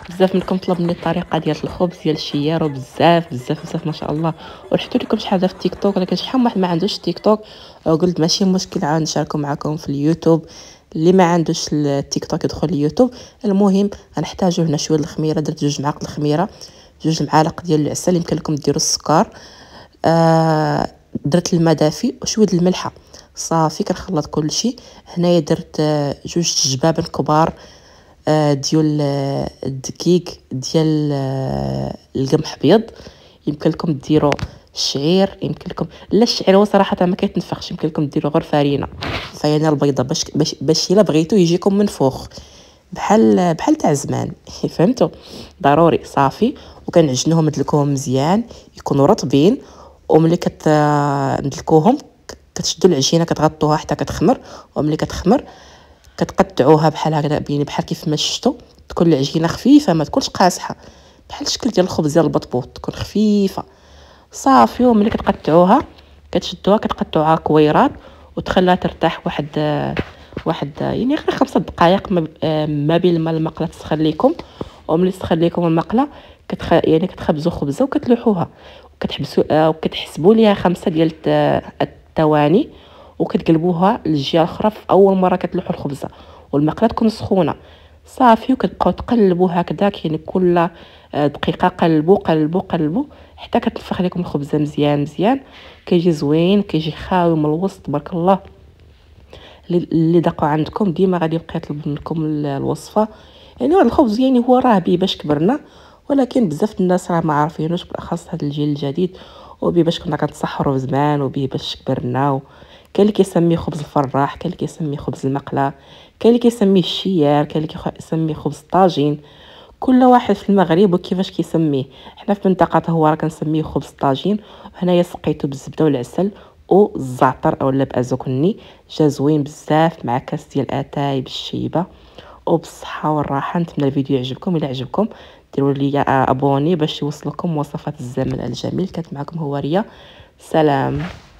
بزاف منكم طلب مني الطريقه ديال الخبز ديال الشيار، وبزاف بزاف بزاف ما شاء الله. ورحت لكم شحال في تيك توك، ولكن شحال من واحد ما عندوش تيك توك. قلت ماشي مشكل عاد نشاركو معكم في اليوتيوب. اللي ما عندوش التيك توك يدخل اليوتيوب. المهم غنحتاجو هنا شويه الخميره، درت 2 معالق الخميره، 2 معالق ديال العسل، يمكن لكم ديروا السكر. درت الماء دافي وشويه الملحه صافي. كنخلط كلشي. هنايا درت 2 جبابن كبار ديال الدقيق ديال القمح ابيض. يمكن لكم ديروا الشعير، يمكن لكم لا الشعير هو صراحه ما كيتنفخش، يمكن لكم ديروا غير فرينه البيضه باش الا بغيتو يجيكم منفوخ بحال تاع زمان. فهمتوا؟ ضروري صافي. وكنعجنوهم ندلكوهم مزيان يكونوا رطبين. وملي ندلكوهم كتشدوا العجينه كتغطوها حتى كتخمر. وملي كتخمر كتقطعوها بحال هكذا، بحال كيف ما شفتوا. تكون العجينه خفيفه ما تكونش قاصحه، بحال الشكل ديال الخبز ديال البطبوط، تكون خفيفه صافي. وملي كتقطعوها كتشدوها كتقطعوها كويرات وتخليها ترتاح واحد يعني غير 5 دقائق ما بين ما المقله تسخن لكم. وملي تسخن لكم المقله يعني كتخبزوا خبزه وكتلوحوها وكتحبسوا وكتحسبوا ليها 5 ديال الثواني. وكتقلبوها للجهه الاخرى في اول مره كتلوحوا الخبزه والمقله تكون سخونه صافي. وكتبقاو تقلبوا هكذاك يعني كل دقيقه قلبوا قلبوا قلبوا حتى كتنفخ لكم الخبزه مزيان مزيان. كيجي زوين، كيجي خاوي من الوسط تبارك الله. اللي دقوا عندكم ديما غادي يبقى يطلب منكم الوصفه. يعني هذا الخبز يعني هو راه بيه باش كبرنا، ولكن بزاف الناس راه ما عارفينوش، بالاخص هذا الجيل الجديد. وبيه باش كنا كنتسحروا زمان، وبيه باش كبرنا. كاين اللي كيسميه خبز الفراح، كاين اللي كيسميه خبز المقله، كاين اللي كيسميه الشيار، كاين اللي كيسميه خبز الطاجين. كل واحد في المغرب وكيفاش كيسميه. حنا في منطقه هو راه كنسميه خبز الطاجين. هنايا سقيته بالزبده والعسل والزعتر اولا بازوكني. جا زوين بزاف مع كاس ديال اتاي بالشيبه. وبالصحه والراحه. نتمنى الفيديو يعجبكم. الى عجبكم ديروا لي ابوني باش يوصلكم وصفات الزمن الجميل. كانت معكم هواريه، سلام.